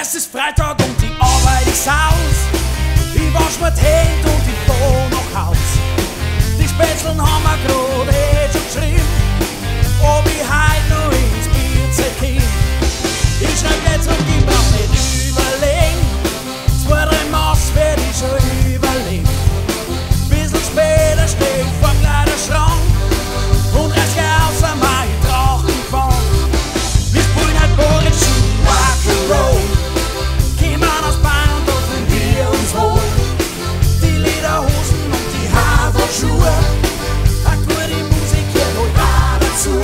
Es ist Freitag und die Arbeit ist aus. Ich wasch mir die Hände und ich fahr nach Haus. Die Spätzeln haben wir grad schon geschrieben, ob ich heut noch ins Bierzelt komm. Ich schreib jetzt und ich brauch nicht überlegen. 2, 3 Maß werd ich schon überlegen. Bisschen später steh ich vor Kleiderschrank und reiß aus an mein Drachenfang. Wir spielen halt Boarischer Rock'n'Roll. Kommen aus Bayern und dort fühlen wir uns wohl. Die Lederhosen und die Haferschuhe, eine gute Musik hier holt auch dazu.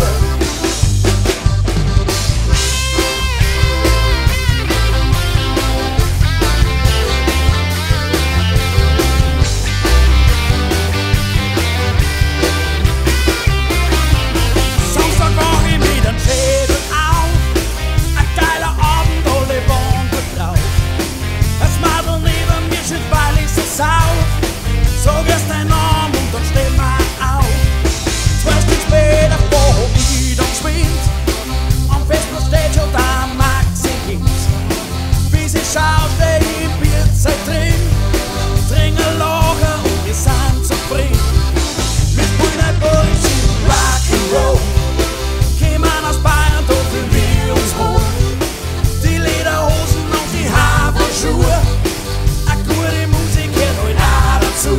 Samstag war ich mit einem Schädel auf, ein geiler Abend, alle waren gut drauf. Das Mädel neben mir steht, weil ich so sauf. Sag erst deinen Namen und dann steh mal auf. 2 Stunden später fahr ich dann geschwind. Am Festplatz steht schon der Maxi Kind. Wie sie schaut, steh ich im Bierzelt drin. Trinke Lager und wir sind zufrieden. Wir spielen ein Boarischer Rock'n'Roll. Kommen aus Bayern, dort fühlen wir uns wohl. Die Lederhosen und die Haferschuhe, eine gute Musik gehört heute auch dazu.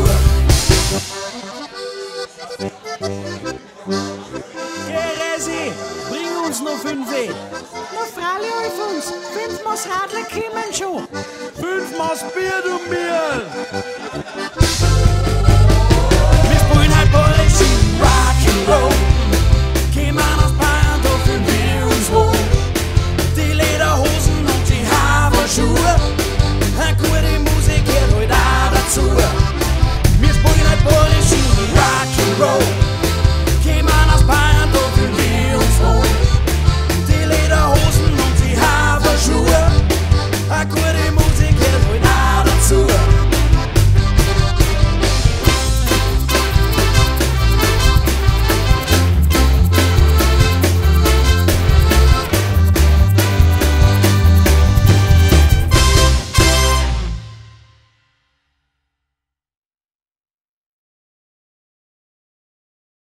Geresi, bring uns noch 5. Na freilich, Alfons, 5 Maß Radler kommen schon. 5 Maß Bier, du Bier!